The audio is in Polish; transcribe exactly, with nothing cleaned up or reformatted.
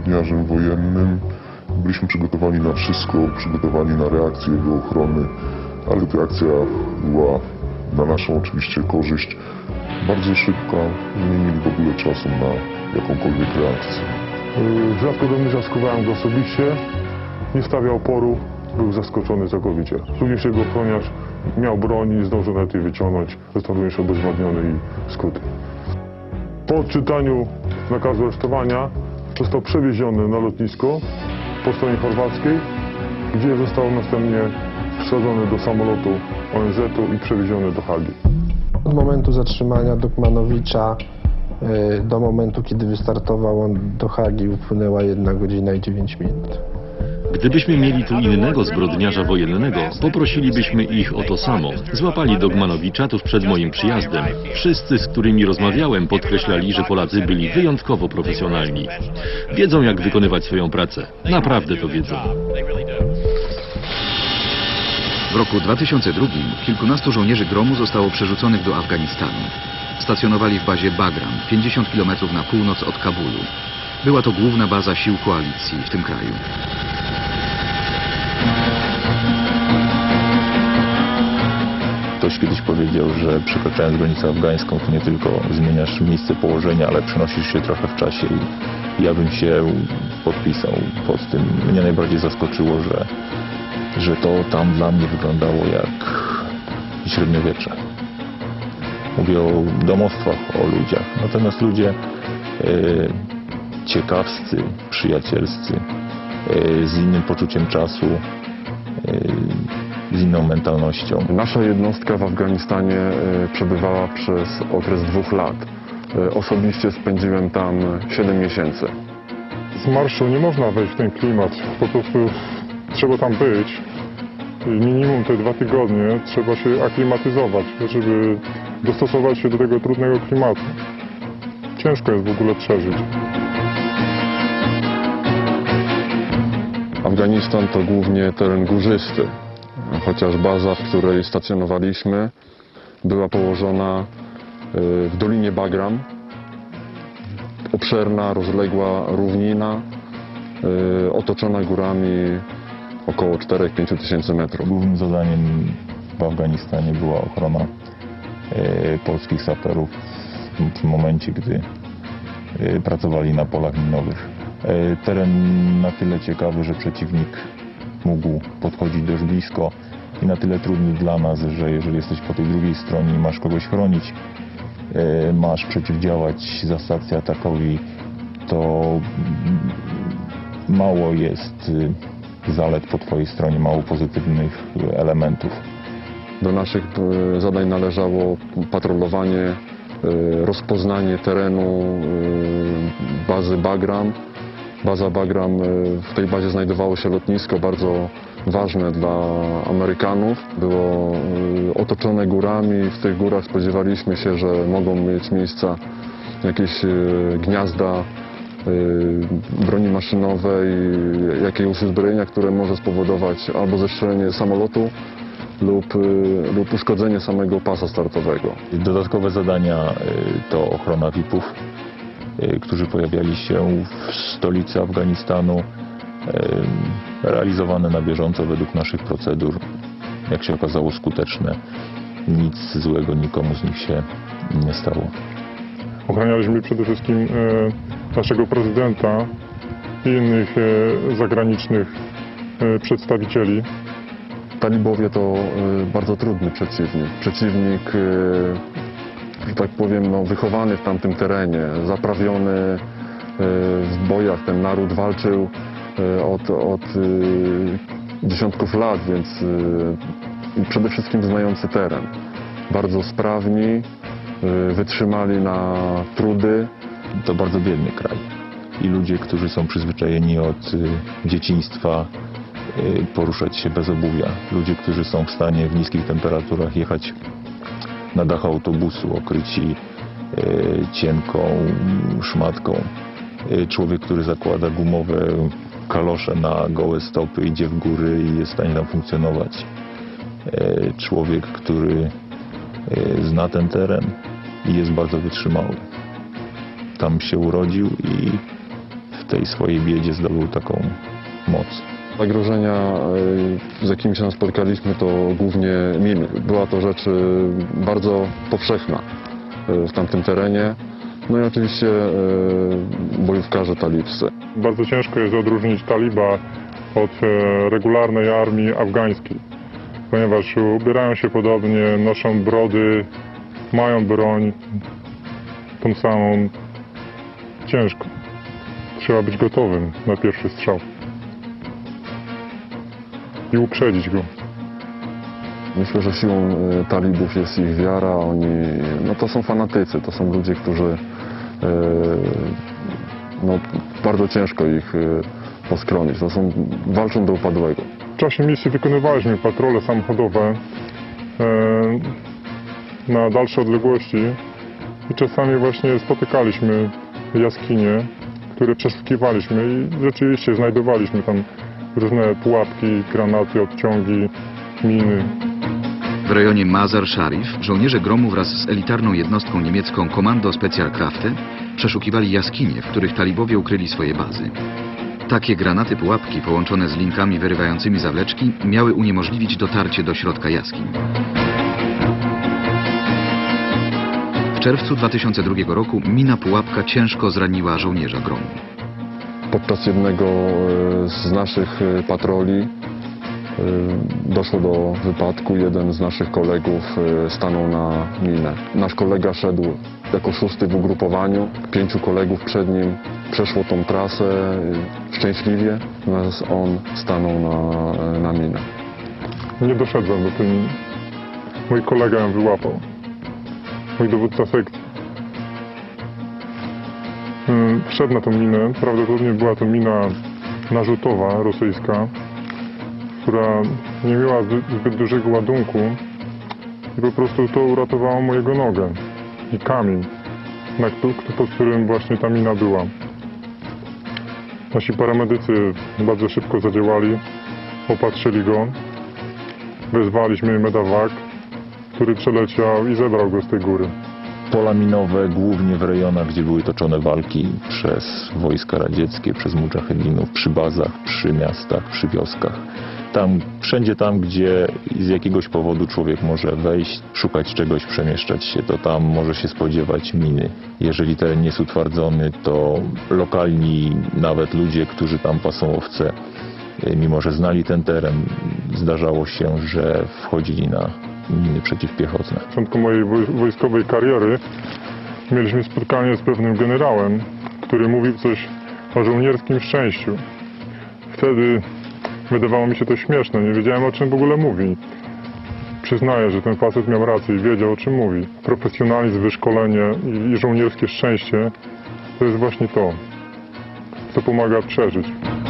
zbrodniarzem wojennym. Byliśmy przygotowani na wszystko, przygotowani na reakcję jego ochrony, ale ta reakcja była na naszą oczywiście korzyść bardzo szybka. Nie mieli w ogóle czasu na jakąkolwiek reakcję. Rzadko do mnie zaskowałem go osobiście, nie stawiał oporu, był zaskoczony całkowicie. Również jego ochroniarz miał broń i zdążył nawet jej wyciągnąć, został również obezwładniony i skuty. Po odczytaniu nakazu aresztowania został przewieziony na lotnisko po stronie chorwackiej, gdzie został następnie wsadzony do samolotu O N Z-u i przewieziony do Hagi. Od momentu zatrzymania Dokmanowicza y, do momentu, kiedy wystartował on do Hagi, upłynęła jedna godzina i dziewięć minut. Gdybyśmy mieli tu innego zbrodniarza wojennego, poprosilibyśmy ich o to samo. Złapali Dogmanowicza tuż przed moim przyjazdem. Wszyscy, z którymi rozmawiałem, podkreślali, że Polacy byli wyjątkowo profesjonalni. Wiedzą, jak wykonywać swoją pracę. Naprawdę to wiedzą. W roku dwa tysiące drugim kilkunastu żołnierzy Gromu zostało przerzuconych do Afganistanu. Stacjonowali w bazie Bagram, pięćdziesiąt kilometrów na północ od Kabulu. Była to główna baza sił koalicji w tym kraju. Ktoś kiedyś powiedział, że przekraczając granicę afgańską, to nie tylko zmieniasz miejsce położenia, ale przenosisz się trochę w czasie i ja bym się podpisał pod tym. Mnie najbardziej zaskoczyło, że, że to tam dla mnie wyglądało jak średniowiecze. Mówię o domostwach, o ludziach. Natomiast ludzie e, ciekawscy, przyjacielscy, e, z innym poczuciem czasu, e, z inną mentalnością. Nasza jednostka w Afganistanie e, przebywała przez okres dwóch lat. E, osobiście spędziłem tam siedem miesięcy. Z marszu nie można wejść w ten klimat, po prostu trzeba tam być. I minimum te dwa tygodnie trzeba się aklimatyzować, żeby dostosować się do tego trudnego klimatu. Ciężko jest w ogóle przeżyć. Afganistan to głównie teren górzysty. Chociaż baza, w której stacjonowaliśmy, była położona w Dolinie Bagram. Obszerna, rozległa równina, otoczona górami około cztery do pięciu tysięcy metrów. Głównym zadaniem w Afganistanie była ochrona e, polskich saperów w, w momencie, gdy e, pracowali na polach minowych. E, teren na tyle ciekawy, że przeciwnik mógł podchodzić dość blisko i na tyle trudny dla nas, że jeżeli jesteś po tej drugiej stronie i masz kogoś chronić, e, masz przeciwdziałać zasadzce atakowi, to mało jest e, zalet po twojej stronie, mało pozytywnych elementów. Do naszych zadań należało patrolowanie, rozpoznanie terenu bazy Bagram. Baza Bagram, w tej bazie znajdowało się lotnisko bardzo ważne dla Amerykanów. Było otoczone górami. W tych górach spodziewaliśmy się, że mogą mieć miejsca jakieś gniazda broni maszynowej, jakiegoś uzbrojenia, które może spowodować albo zestrzelenie samolotu lub, lub uszkodzenie samego pasa startowego. Dodatkowe zadania to ochrona V I P-ów, którzy pojawiali się w stolicy Afganistanu, realizowane na bieżąco według naszych procedur. Jak się okazało, skuteczne. Nic złego nikomu z nich się nie stało. Ochranialiśmy przede wszystkim e, naszego prezydenta i innych e, zagranicznych e, przedstawicieli. Talibowie to e, bardzo trudny przeciwnik. Przeciwnik, e, że tak powiem, no, wychowany w tamtym terenie, zaprawiony e, w bojach. Ten naród walczył e, od, od e, dziesiątków lat, więc e, przede wszystkim znający teren. Bardzo sprawni, wytrzymali na trudy. To bardzo biedny kraj i ludzie, którzy są przyzwyczajeni od dzieciństwa poruszać się bez obuwia. Ludzie, którzy są w stanie w niskich temperaturach jechać na dach autobusu okryci cienką szmatką. Człowiek, który zakłada gumowe kalosze na gołe stopy, idzie w góry i jest w stanie tam funkcjonować. Człowiek, który zna ten teren i jest bardzo wytrzymały. Tam się urodził i w tej swojej biedzie zdobył taką moc. Zagrożenia, y, z jakimi się spotkaliśmy, to głównie miny. Była to rzecz y, bardzo powszechna y, w tamtym terenie. No i oczywiście y, bojówkarze talibscy. Bardzo ciężko jest odróżnić taliba od e, regularnej armii afgańskiej, ponieważ ubierają się podobnie, noszą brody, mają broń tą samą. Ciężko. Trzeba być gotowym na pierwszy strzał i uprzedzić go. Myślę, że siłą y, talibów jest ich wiara. Oni, no to są fanatycy, to są ludzie, którzy y, no, bardzo ciężko ich y, poskronić. To są, walczą do upadłego. W czasie misji wykonywaliśmy patrole samochodowe e, na dalsze odległości i czasami właśnie spotykaliśmy jaskinie, które przeszukiwaliśmy i rzeczywiście znajdowaliśmy tam różne pułapki, granaty, odciągi, miny. W rejonie Mazar Sharif żołnierze Gromu wraz z elitarną jednostką niemiecką Kommando Spezialkräfte przeszukiwali jaskinie, w których talibowie ukryli swoje bazy. Takie granaty pułapki połączone z linkami wyrywającymi zawleczki miały uniemożliwić dotarcie do środka jaskiń. W czerwcu dwa tysiące drugiego roku mina pułapka ciężko zraniła żołnierza Gromu. Podczas jednego y, z naszych y, patroli y, doszło do wypadku. Jeden z naszych kolegów y, stanął na minę. Nasz kolega szedł jako szósty w ugrupowaniu. Pięciu kolegów przed nim przeszło tą trasę y, szczęśliwie, natomiast on stanął na, y, na minę. Nie doszedłem do tej miny. Mój kolega ją wyłapał. Mój dowódca sekcji. Ym, Wszedł na tą minę. Prawdopodobnie była to mina narzutowa, rosyjska, która nie miała zbyt, zbyt dużego ładunku i po prostu to uratowało mojego nogę i kamień, na, któ- pod którym właśnie ta mina była. Nasi paramedycy bardzo szybko zadziałali, opatrzyli go, wezwaliśmy medawak, który przeleciał i zebrał go z tej góry. Pola minowe głównie w rejonach, gdzie były toczone walki przez wojska radzieckie, przez mudżahedinów, przy bazach, przy miastach, przy wioskach. Tam, wszędzie tam, gdzie z jakiegoś powodu człowiek może wejść, szukać czegoś, przemieszczać się, to tam może się spodziewać miny. Jeżeli teren nie jest utwardzony, to lokalni, nawet ludzie, którzy tam pasą owce, mimo że znali ten teren, zdarzało się, że wchodzili na miny przeciwpiechotne. Na początku mojej woj- wojskowej kariery mieliśmy spotkanie z pewnym generałem, który mówił coś o żołnierskim szczęściu. Wtedy wydawało mi się to śmieszne, nie wiedziałem, o czym w ogóle mówi. Przyznaję, że ten facet miał rację i wiedział, o czym mówi. Profesjonalizm, wyszkolenie i, i żołnierskie szczęście to jest właśnie to, co pomaga przeżyć.